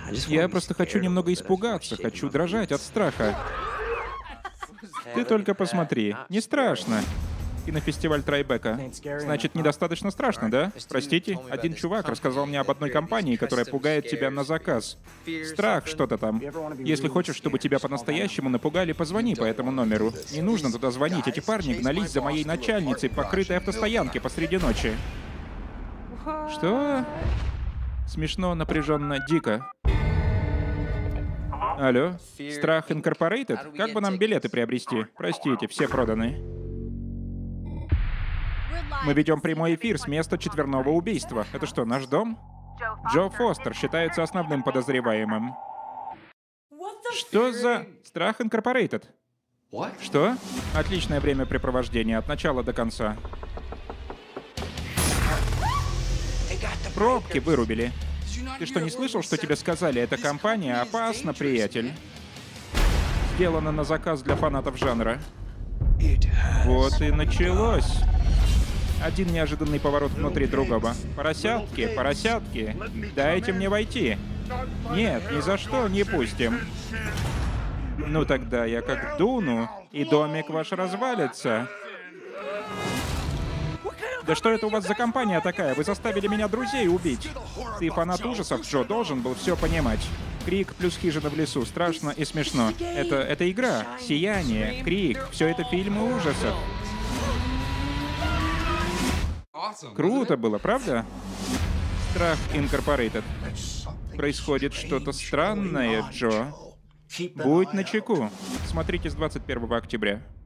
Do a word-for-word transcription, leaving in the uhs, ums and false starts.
Я просто хочу немного испугаться, хочу дрожать от страха. Ты только посмотри, не страшно. Кинофестиваль Трайбека. Значит, недостаточно страшно, да? Простите, один чувак рассказал мне об одной компании, которая пугает тебя на заказ. Страх что-то там. Если хочешь, чтобы тебя по-настоящему напугали, позвони по этому номеру. Не нужно туда звонить, эти парни гнались за моей начальницей по крытой автостоянке посреди ночи. Что? Смешно, напряженно, дико. Алло? Страх Инкорпорейтед? Как бы нам билеты приобрести? Простите, все проданы. Мы ведем прямой эфир с места четверного убийства. Это что, наш дом? Джо Фостер считается основным подозреваемым. Что за... Страх Инкорпорейтед? Что? Отличное времяпрепровождение от начала до конца. Пробки вырубили. Ты что, не слышал, что тебе сказали? Эта компания опасна, приятель. Сделана на заказ для фанатов жанра. Вот и началось. Один неожиданный поворот внутри другого. Поросятки, поросятки, дайте мне войти. Нет, ни за что не пустим. Ну тогда я как дуну, и домик ваш развалится. Да что это у вас за компания такая? Вы заставили меня друзей убить. Ты фанат ужасов, Джо, должен был все понимать. Крик плюс хижина в лесу. Страшно и смешно. Это, это игра. Сияние, крик. Все это фильмы ужасов. Круто было, правда? Страх Инкорпорейтед. Происходит что-то странное, Джо. Будь начеку. Смотрите с двадцать первого октября.